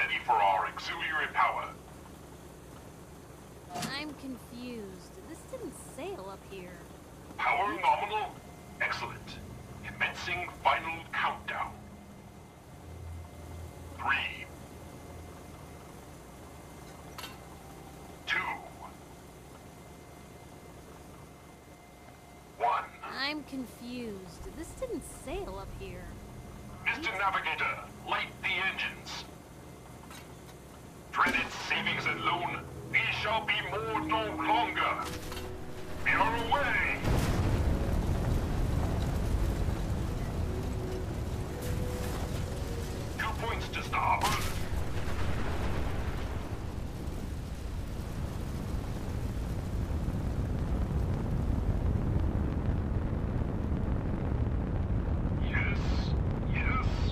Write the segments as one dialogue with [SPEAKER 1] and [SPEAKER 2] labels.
[SPEAKER 1] ready for our auxiliary power.
[SPEAKER 2] I'm confused. This didn't sail up here.
[SPEAKER 1] Power nominal? Excellent. Commencing final countdown. 3, 2, 1.
[SPEAKER 2] I'm confused. This didn't sail up here.
[SPEAKER 1] Mr. Navigator, light the engines. Dreaded savings and loan, we shall be moored no longer. We are away. 2 points to starboard. Yes, yes.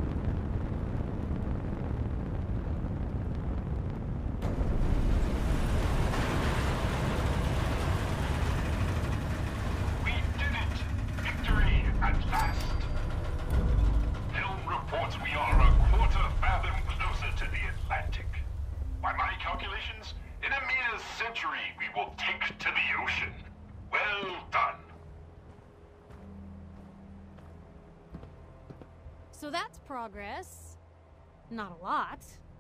[SPEAKER 1] We did it! Victory at last! Helm reports we are a quarter fathom closer to the Atlantic. By my calculations, in a mere century we will take to the ocean. Well done.
[SPEAKER 2] So that's progress. Not a lot.